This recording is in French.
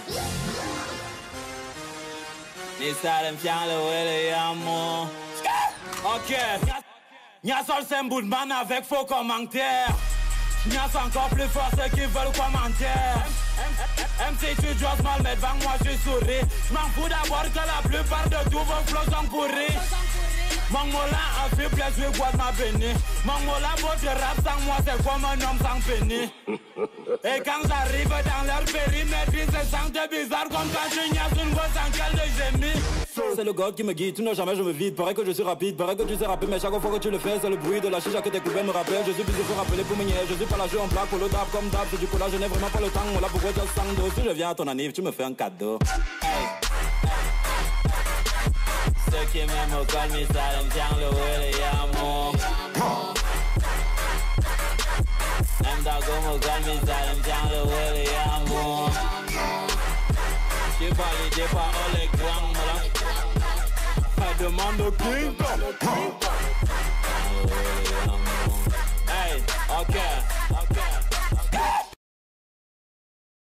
Les salles me fiant le William. Ok. Y'a seul c'est un bout de man avec faux commentaires. Y'a encore plus fort ceux qui veulent commentaire. MC tu dois mal mettre devant moi je souris. J'm'en fous d'abord que la plupart de tous vos flots sont pourris. Mon mola a fait plaisir quoi de ma béni. Mon mola votre rap sans moi c'est comme un homme sans pénis. Et quand j'arrive dans leur périmètre ils se sentent bizarre comme quand je niaise une grosse encale de génie. C'est le God qui me guide, tout n'a jamais je me vide. Paraît que je suis rapide, paraît que tu sais rapper. Mais chaque fois que tu le fais c'est le bruit de la chicha que tes coupés me rappellent. Je suis plus faut rappeler pour me nier. Je suis pas la jeu en plaque pour le dab comme dab. C'est du coup là je n'ai vraiment pas le temps. Là pourquoi tu as sang d'eau. Si je viens à ton anniv tu me fais un cadeau. Hey. Ceux qui m'aiment au col, mais ça me tient le William. Aime d'accord au col, mais ça me tient le William. J'ai validé par les grands malades. Pas demande au King.